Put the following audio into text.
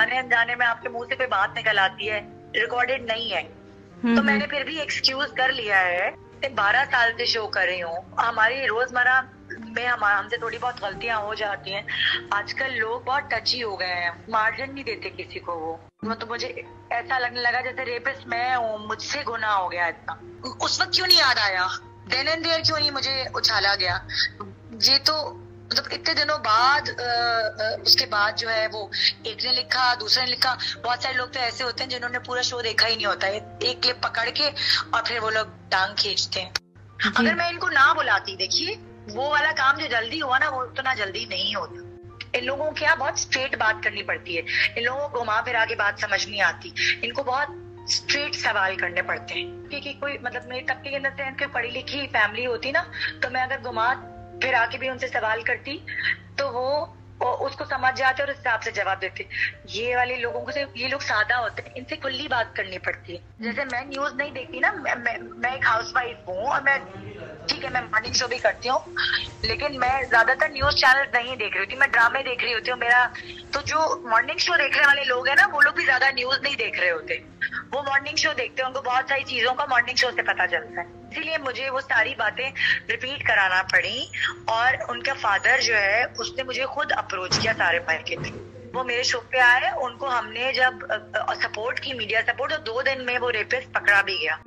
जाने अनजाने में आपके मुंह से कोई बात निकल आती है, रिकॉर्डेड नहीं है, तो मैंने फिर भी एक्सक्यूज कर लिया है। 12 साल से शो कर रही हूँ, हमारी रोजमर्रा में हमसे थोड़ी बहुत गलतियां हो जाती हैं। आजकल लोग बहुत टची हो गए हैं, मार्जिन नहीं देते किसी को। वो तो मुझे ऐसा लगने लगा जैसे रेपिस्ट मैं हूँ, मुझसे गुनाह हो गया इतना। उस वक्त क्यों नहीं याद आया, देन एंड देयर क्यों नहीं मुझे उछाला गया? ये तो मतलब इतने दिनों बाद उसके बाद जो है वो एक ने लिखा, दूसरे ने लिखा। बहुत सारे लोग तो ऐसे होते हैं जिन्होंने पूरा शो देखा ही नहीं होता है, एक क्लिप पकड़ के और फिर वो लोग टांग खींचते हैं। अगर मैं इनको ना बुलाती, देखिए वो वाला काम जो जल्दी हुआ ना, वो उतना जल्दी नहीं होता। इन लोगों को क्या बहुत स्ट्रेट बात करनी पड़ती है, इन लोगों को घुमा फिरा के बात समझ नहीं आती, इनको बहुत स्ट्रेट सवाल करने पड़ते हैं। क्योंकि कोई मतलब मेरे तबके के अंदर से इनकी पढ़ी लिखी फैमिली होती ना, तो मैं अगर घुमा फिर आके भी उनसे सवाल करती तो वो उसको समझ जाते और उस हिसाब से जवाब देते। ये वाले लोगों को सिर्फ, ये लोग सादा होते हैं, इनसे खुली बात करनी पड़ती है। जैसे मैं न्यूज नहीं देखती ना, मैं एक हाउसवाइफ हूँ और मैं ठीक है मैं मॉर्निंग शो भी करती हूँ, लेकिन मैं ज्यादातर न्यूज चैनल नहीं देख रही होती, मैं ड्रामे देख रही होती हूँ। मेरा तो जो मॉर्निंग शो देखने वाले लोग हैं ना, वो लोग भी ज्यादा न्यूज नहीं देख रहे होते, वो मॉर्निंग शो देखते हैं, उनको बहुत सारी चीजों का मॉर्निंग शो से पता चलता है। इसीलिए मुझे वो सारी बातें रिपीट कराना पड़ी। और उनका फादर जो है उसने मुझे खुद अप्रोच किया सारे भाई के थ्रू, वो मेरे शो पे आए, उनको हमने जब सपोर्ट की, मीडिया सपोर्ट, तो 2 दिन में वो रेपिस्ट पकड़ा भी गया।